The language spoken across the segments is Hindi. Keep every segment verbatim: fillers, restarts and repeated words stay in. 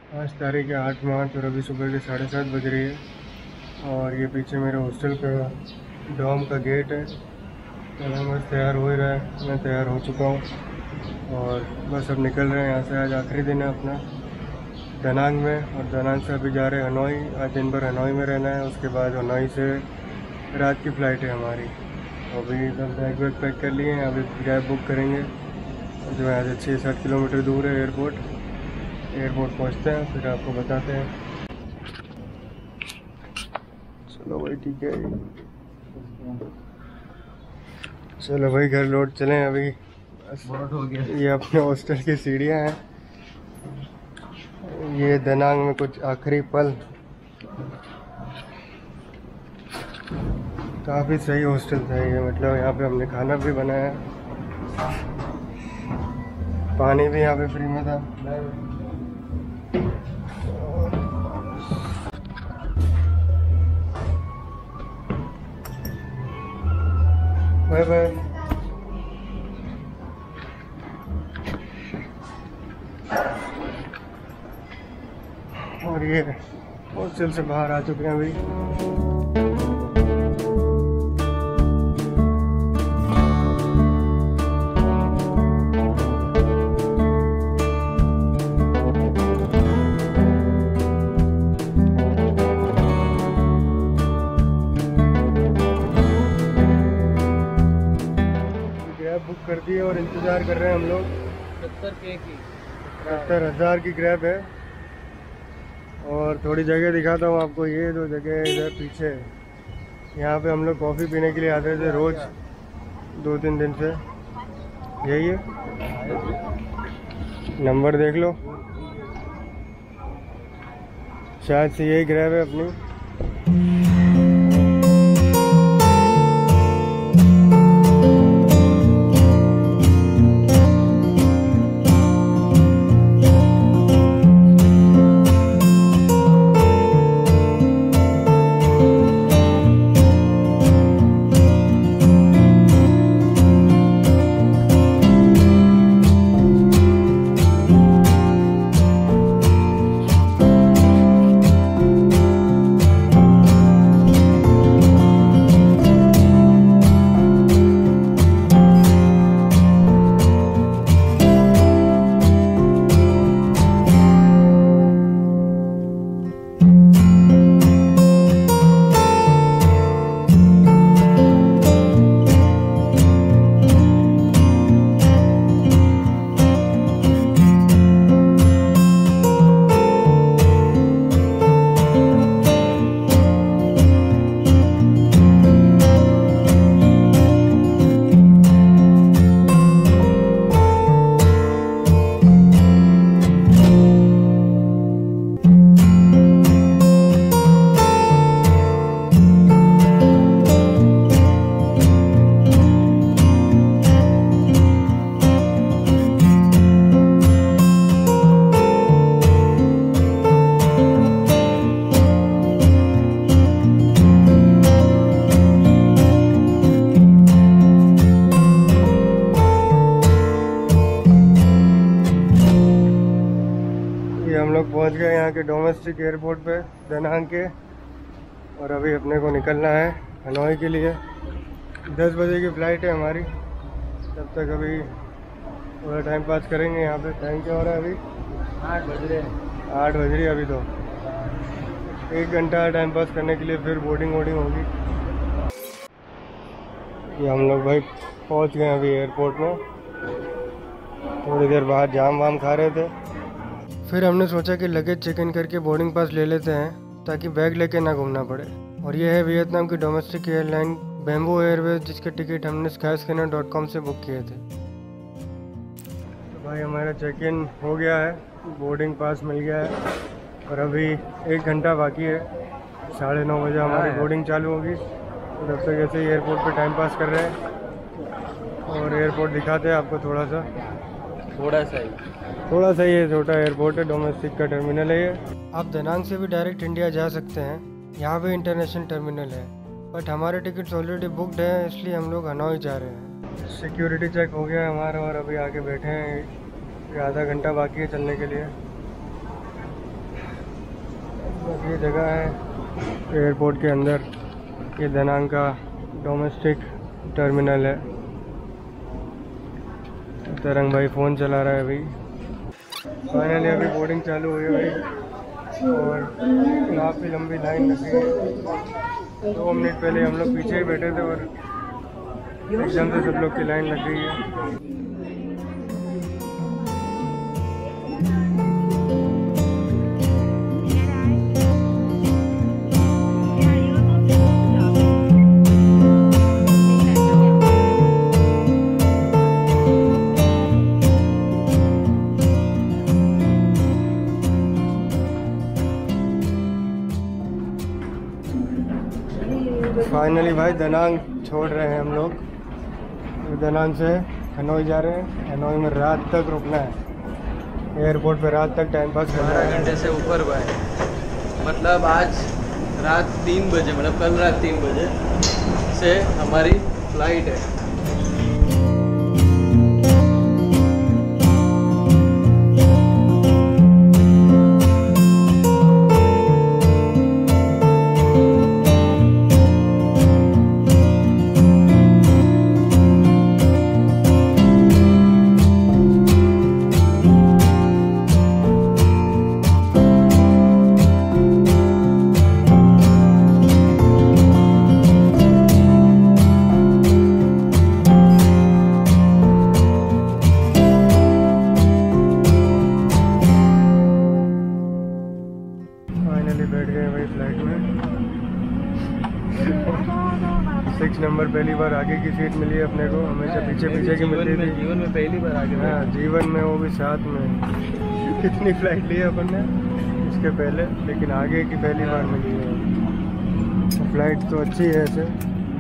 आज तारीख है आठ मार्च और अभी सुबह के साढ़े सात बज रही है। और ये पीछे मेरे हॉस्टल का डॉम का गेट है। तो बस तैयार हो ही रहा है, मैं तैयार हो चुका हूँ और बस अब निकल रहे हैं यहाँ से। आज आखिरी दिन है अपना दनांग में, और दनांग से अभी जा रहे हैं हनोई। आज दिन भर हनोई में रहना है, उसके बाद हनोई से रात की फ़्लाइट है हमारी। तो अभी सब बैग वैग पैक कर लिए हैं, अभी कैब बुक करेंगे जो यहाँ से छः सात किलोमीटर दूर है एयरपोर्ट। एयरपोर्ट पहुँचते हैं फिर आपको बताते हैं। चलो भाई ठीक है, चलो भाई घर लौट चलें अभी। बहुत हो गया। ये अपने हॉस्टल की सीढ़ियाँ हैं, ये दनांग में कुछ आखिरी पल। काफ़ी सही हॉस्टल था ये, मतलब यहाँ पे हमने खाना भी बनाया, पानी भी यहाँ पे फ्री में था। Bye bye. और ये हॉस्टल से बाहर आ चुके हैं अभी। ग्रैब बुक कर दी और इंतज़ार कर रहे हैं हम लोग। सत्तर के की सत्तर हज़ार की ग्रैब है। और थोड़ी जगह दिखाता हूँ आपको, ये दो जगह इधर पीछे है। यहाँ पे हम लोग कॉफ़ी पीने के लिए आते थे रोज़, दो तीन दिन से। यही है, नंबर देख लो, शायद से यही ग्रैब है अपनी। हम लोग पहुंच गए यहाँ के डोमेस्टिक एयरपोर्ट पे दनांग के, और अभी अपने को निकलना है हनोई के लिए। दस बजे की फ़्लाइट है हमारी। तब तक अभी थोड़ा टाइम पास करेंगे यहाँ पे। टाइम क्या हो रहा है अभी? आठ बज रहे हैं। आठ बज रही है अभी। तो एक घंटा टाइम पास करने के लिए फिर बोर्डिंग वोर्डिंग होगी। ये हम लोग भाई पहुँच गए अभी एयरपोर्ट में। थोड़ी देर बाहर जाम वाम खा रहे थे, फिर हमने सोचा कि लगेज चेक इन करके बोर्डिंग पास ले लेते हैं ताकि बैग लेके ना घूमना पड़े। और ये है वियतनाम की डोमेस्टिक एयरलाइन बैम्बू एयरवेज, जिसके टिकट हमने स्काईस्कैनर डॉट कॉम से बुक किए थे। तो भाई हमारा चेक इन हो गया है, बोर्डिंग पास मिल गया है, और अभी एक घंटा बाकी है। साढ़े नौ बजे हमारी बोर्डिंग चालू होगी। तो तब तक ऐसे ही एयरपोर्ट पे टाइम पास कर रहे हैं। और एयरपोर्ट दिखाते हैं आपको थोड़ा सा। थोड़ा सा ही थोड़ा सा ये छोटा एयरपोर्ट है, डोमेस्टिक का टर्मिनल है ये। आप दनांग से भी डायरेक्ट इंडिया जा सकते हैं, यहाँ भी इंटरनेशनल टर्मिनल है। बट हमारे टिकट्स ऑलरेडी बुकड है, इसलिए हम लोग हनोई जा रहे हैं। सिक्योरिटी चेक हो गया हमारा और अभी आके बैठे हैं। आधा घंटा बाकी है चलने के लिए। बस ये जगह है एयरपोर्ट के अंदर, ये दनांग का डोमेस्टिक टर्मिनल है। तरंग भाई फ़ोन चला रहा है अभी। फाइनली अभी बोर्डिंग चालू हुई है भाई, और काफ़ी लंबी लाइन लगी है। दो मिनट पहले हम लोग पीछे ही बैठे थे और एकदम से सब लोग की लाइन लग गई है। फाइनली भाई दनांग छोड़ रहे हैं हम लोग। दनांग से हनोई जा रहे हैं। हनोई में रात तक रुकना है, एयरपोर्ट पे रात तक टाइम पास करना है। घंटे से ऊपर भाई, मतलब आज रात तीन बजे मतलब कल रात तीन बजे से हमारी फ्लाइट है। सिक्स नंबर पहली बार आगे की सीट मिली है अपने को, हमेशा पीछे पीछे की मिलती थी। जीवन में पहली बार आगे। हाँ, जीवन में, वो भी साथ में। कितनी फ्लाइट ली है अपन ने इसके पहले, लेकिन आगे की पहली बार मिली है। फ्लाइट तो अच्छी है ऐसे।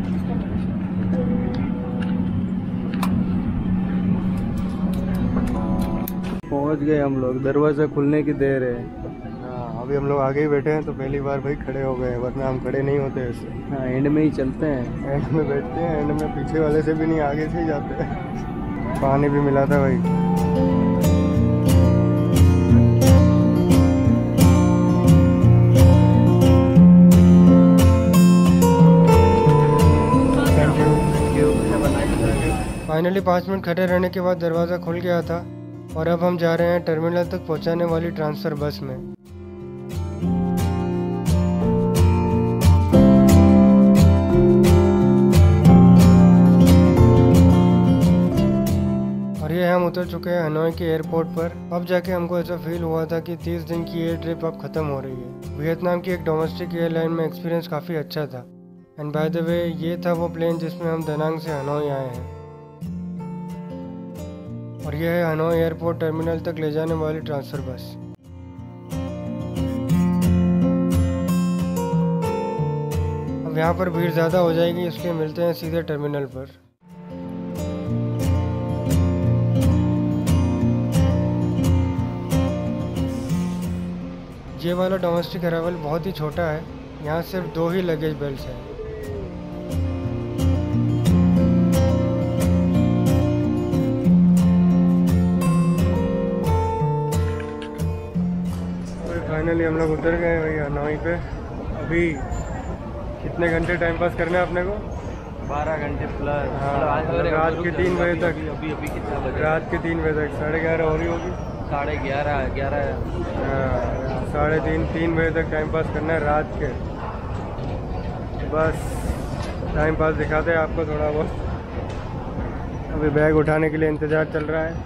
पहुंच गए हम लोग, दरवाज़ा खुलने की देर है। अभी हम लोग आगे ही बैठे हैं तो पहली बार भाई खड़े हो गए, वरना हम खड़े नहीं होते ऐसे। हाँ, एंड में ही चलते हैं, एंड में बैठते हैं। एंड में पीछे वाले से भी नहीं, आगे से ही जाते हैं। पानी भी मिला था भाई। Thank you. फाइनली पाँच मिनट खड़े रहने के बाद दरवाज़ा खुल गया था और अब हम जा रहे हैं टर्मिनल तक पहुंचाने वाली ट्रांसफ़र बस में। हम उतर चुके हैं हनोई के एयरपोर्ट पर। अब जाके हमको ऐसा फील हुआ था कि तीस दिन की एयर ट्रिप अब ख़त्म हो रही है। वियतनाम की एक डोमेस्टिक एयरलाइन में एक्सपीरियंस काफ़ी अच्छा था। एंड बाय द वे, ये था वो प्लेन जिसमें हम दनांग से हनोई आए हैं, और यह है हनोई एयरपोर्ट टर्मिनल तक ले जाने वाली ट्रांसफ़र बस। अब यहाँ पर भीड़ ज़्यादा हो जाएगी, इसलिए मिलते हैं सीधे टर्मिनल पर। ये वाला डोमेस्टिक अराइवल बहुत ही छोटा है, यहाँ सिर्फ दो ही लगेज बेल्ट हैं। फाइनली हम लोग उतर गए भैया हनोई पे। अभी कितने घंटे टाइम पास करना है अपने को? बारह घंटे प्लस। हाँ, रात के तीन बजे तक। अभी अभी कितना बजे? रात के तीन बजे तक, साढ़े ग्यारह हो रही होगी। साढ़े ग्यारह ग्यारह साढ़े तीन तीन बजे तक टाइम पास करना है रात के। बस टाइम पास दिखाते हैं आपको थोड़ा बहुत। अभी बैग उठाने के लिए इंतज़ार चल रहा है।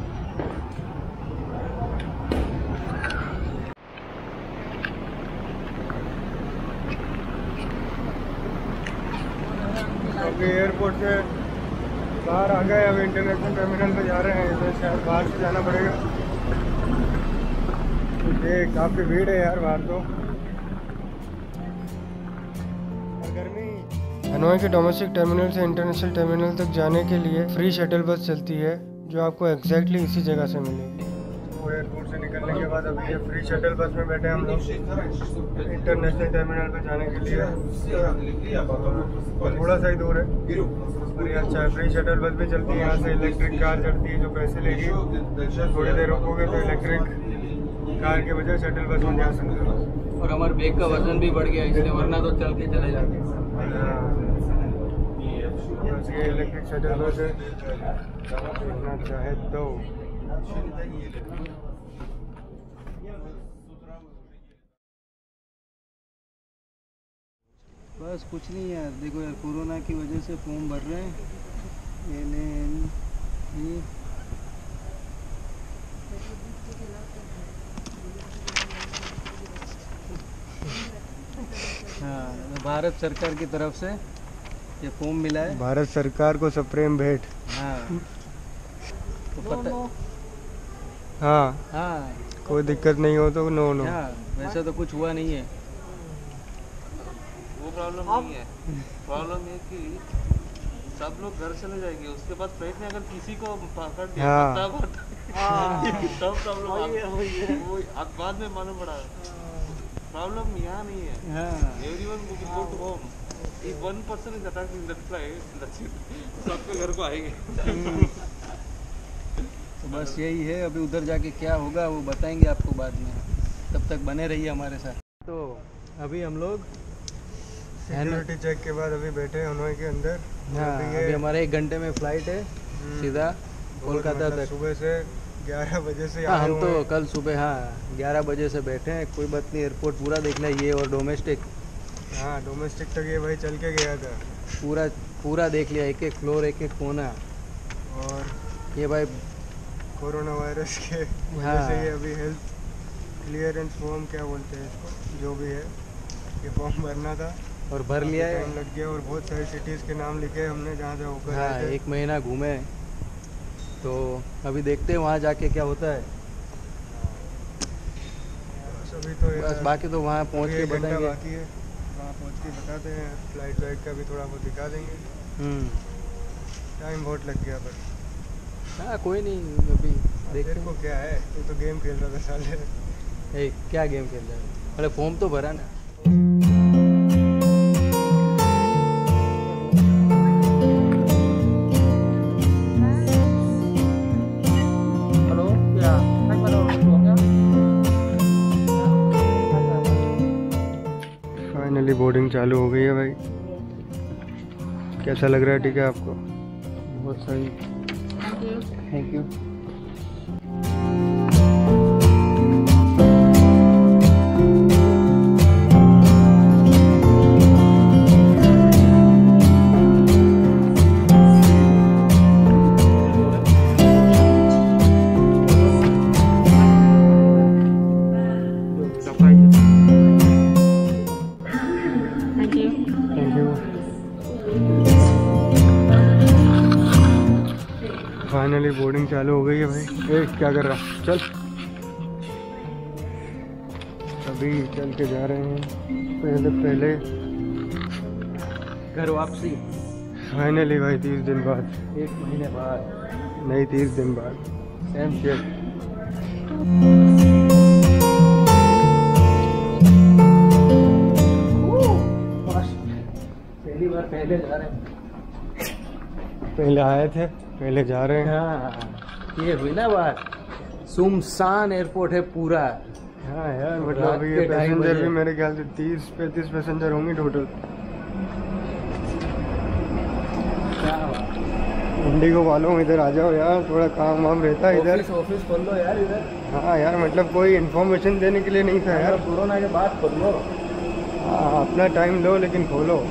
अभी एयरपोर्ट से बाहर आ गए, अभी इंटरनेशनल टर्मिनल पे जा रहे हैं। इधर शायद बाहर से जाना पड़ेगा। ये काफ़ी भीड़ है यार बाहर तो। गर्मी। हनोई के डोमेस्टिक टर्मिनल से इंटरनेशनल टर्मिनल तक जाने के लिए फ्री शटल बस चलती है, जो आपको एग्जैक्टली इसी जगह से मिलेगी। वो एयरपोर्ट से निकलने के बाद अभी ये फ्री शटल बस में बैठे हम लोग इंटरनेशनल टर्मिनल पे जाने के लिए। और थोड़ा सा ही दूर है, और ये अच्छा है। फ्री शटल बस भी चलती है यहाँ से। इलेक्ट्रिक कार चलती है जो पैसे लेगी। थोड़ी देर रुकोगे तो इलेक्ट्रिक कार के बजाय शटल बस में जा सकते हो। और हमारे बैग का वजन भी बढ़ गया इसलिए, वरना तो चल के चले जाते। ये इलेक्ट्रिक शटल बस है, देखना चाहे तो। बस कुछ नहीं यार, देखो यार कोरोना की वजह से फॉर्म भर रहे हैं। ये ये हाँ, भारत सरकार की तरफ से ये फॉर्म मिला है। भारत सरकार को सप्रेम भेंट। हाँ तो पता हाँ हाँ, कोई दिक्कत नहीं हो तो नो नो। हाँ वैसे तो कुछ हुआ नहीं है, वो प्रॉब्लम नहीं है। प्रॉब्लम ये कि सब लोग घर चले जाएंगे, उसके बाद फ्लाइट में अगर किसी को पकड़ दिया हाँ। तब तब प्रॉब्लम वो बाद में मालूम पड़ा। प्रॉब्लम यहाँ नहीं है। हाँ everyone will go to home. If one person is attacking that flight, that's it, सबके घर को आएंगे। तो बस यही है, अभी उधर जाके क्या होगा वो बताएंगे आपको बाद में, तब तक बने रहिए हमारे साथ। तो अभी हम लोग सिक्योरिटी चेक के बाद अभी बैठे हैं हनोई के अंदर। हाँ अभी हमारे एक घंटे में फ्लाइट है सीधा कोलकाता तक। सुबह से ग्यारह बजे से हाँ आए हम हुए तो हैं। कल सुबह हाँ ग्यारह बजे से बैठे हैं, कोई बात नहीं, एयरपोर्ट पूरा देखना है ये और डोमेस्टिक। हाँ डोमेस्टिक तक ये भाई चल के गया था पूरा पूरा देख लिया, एक एक फ्लोर एक एक कोना। और ये भाई कोरोना वायरस के वजह हाँ। से ये अभी हेल्थ क्लियरेंस फॉर्म क्या बोलते हैं इसको, जो भी है, ये फॉर्म भरना था और भर लिया है। टाइम लग गया और बहुत सारी सिटीज़ के नाम लिखे हमने जहाँ से होकर हाँ आए थे। एक महीना घूमे, तो अभी देखते हैं वहाँ जाके क्या होता है। बस अभी तो बस यार बाकी तो वहाँ पहुँच अभी के एक घंटा बताएंगे। बाकी है, वहाँ पहुँच के बताते हैं। फ्लाइट वाइट का भी थोड़ा बहुत दिखा देंगे। हम्म टाइम बहुत लग गया पर हाँ कोई नहीं, अभी देखते देखो क्या है, तू तो गेम खेल रहा था साले। हैं। ए, क्या गेम खेल रहे हैं? अरे फॉर्म तो भरा ना। हेलो क्या फाइनली बोर्डिंग चालू हो गई है भाई। कैसा लग रहा है? ठीक है आपको? बहुत सही, thank you. Thank you. Finally boarding चालू हो गई है भाई। ए क्या कर रहा? चल, अभी चल के जा रहे हैं। पहले पहले घर वापसी फाइनली भाई तीस दिन बाद, एक महीने बाद, नहीं तीस दिन बाद। Same shift. पहली बार पहले जा रहे हैं। पहले आए थे, पहले जा रहे हैं। हाँ ये हुई ना बात, सुमसान एयरपोर्ट है पूरा। हाँ यार मतलब रात अभी के ये ढाई पैसेंजर बजे। भी मेरे ख्याल से तीस पैंतीस पैसेंजर होंगे टोटल। क्या बात। इंडिगो वालों इधर आ जाओ यार, थोड़ा काम वाम रहता है इधर। ऑफिस ऑफिस खोल लो यार इधर। हाँ यार मतलब कोई इन्फॉर्मेशन देने के लिए नहीं था यार। कोरोना के बाद खोल लो। हाँ अपना टाइम लो लेकिन खोलो।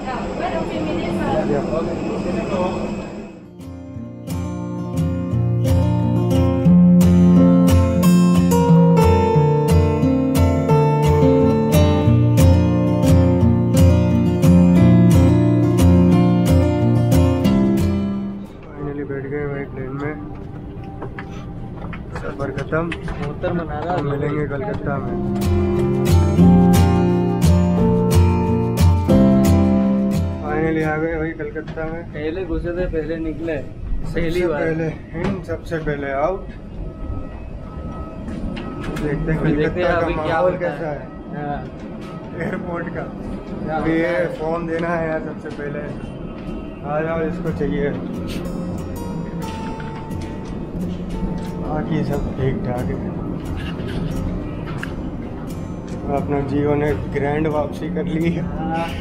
फाइनली बैठ गए भाई प्लेन में। सफर खत्म, मोहतर मना रहा तो मिलेंगे कलकत्ता में। फाइनली आ गए भाई कलकत्ता में। पहले घुसे थे पहले निकले, पहली सबसे बार। पहले इन सबसे पहले आउट। देखते हैं अभी देखते हैं कलकत्ता अभी का क्या माहौल होता कैसा है। है हाँ, एयरपोर्ट का। क्या अभी ये होता है? फॉर्म देना है यार सबसे पहले। आ जाओ, इसको चाहिए। बाकी सब ठीक ठाक है। अपना जियो ने ग्रैंड वापसी कर ली है।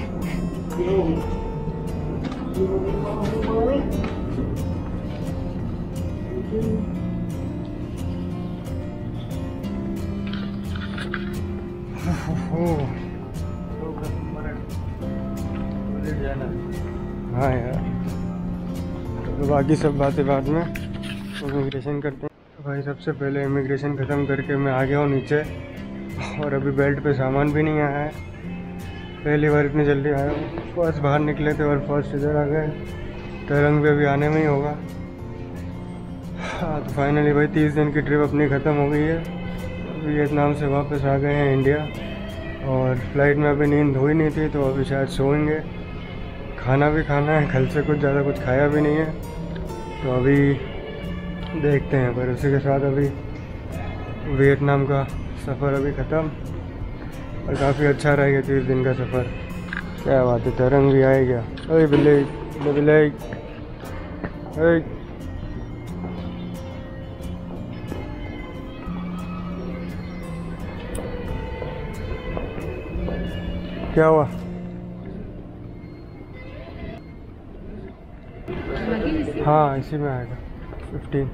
हाँ यार, तो बाकी सब बातें बाद में, इमिग्रेशन करते हैं। तो भाई सबसे पहले इमिग्रेशन ख़त्म करके मैं आ गया हूँ नीचे, और अभी बेल्ट पे सामान भी नहीं आया है। पहली बार इतनी जल्दी आया हूँ। फर्स्ट बाहर निकले थे और फर्स्ट इधर आ गए। तरंग भी अभी आने में ही होगा। हाँ, तो फाइनली भाई तीस दिन की ट्रिप अपनी ख़त्म हो गई है। वियतनाम से वापस आ गए हैं इंडिया, और फ्लाइट में अभी नींद हुई नहीं थी, तो अभी शायद सोएंगे। खाना भी खाना है, कल से कुछ ज़्यादा कुछ खाया भी नहीं है, तो अभी देखते हैं। पर उसी के साथ अभी वियतनाम का सफ़र अभी ख़त्म, और काफ़ी अच्छा रहेगा तीस दिन का सफ़र। क्या बात है, तरंग भी आए क्या? अरे बिल्ले बिल्ले, अरे क्या हुआ? हाँ, इसी में आएगा फिफ्टीन।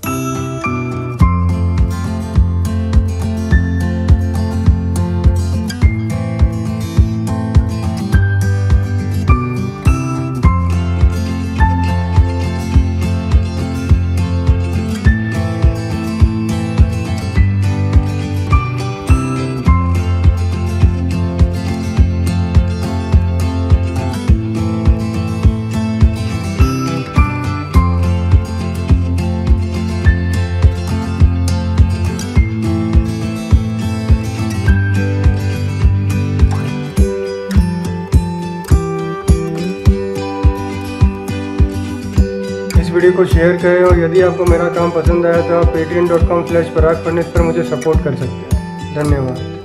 वीडियो को शेयर करें, और यदि आपको मेरा काम पसंद आया तो आप Paytm dot com slash Parag फर्निश पर मुझे सपोर्ट कर सकते हैं। धन्यवाद।